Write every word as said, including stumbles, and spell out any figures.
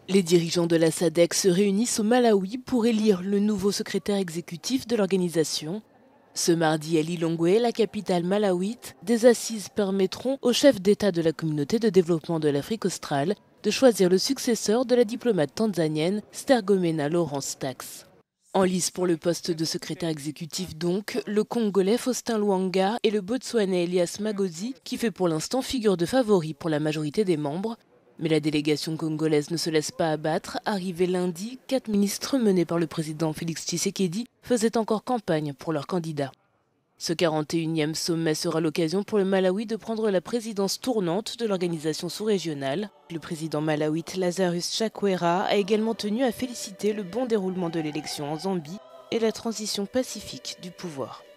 Les dirigeants de la S A D C se réunissent au Malawi pour élire le nouveau secrétaire exécutif de l'organisation. Ce mardi à Lilongwe, la capitale malawite, des assises permettront au chef d'État de la communauté de développement de l'Afrique australe de choisir le successeur de la diplomate tanzanienne Stergomena Lawrence Tax. En lice pour le poste de secrétaire exécutif donc, le Congolais Faustin Luanga et le Botswanais Elias Magosi, qui fait pour l'instant figure de favori pour la majorité des membres. Mais la délégation congolaise ne se laisse pas abattre. Arrivé lundi, quatre ministres menés par le président Félix Tshisekedi faisaient encore campagne pour leur candidat. Ce quarante et unième sommet sera l'occasion pour le Malawi de prendre la présidence tournante de l'organisation sous-régionale. Le président malawite Lazarus Chakwera a également tenu à féliciter le bon déroulement de l'élection en Zambie et la transition pacifique du pouvoir.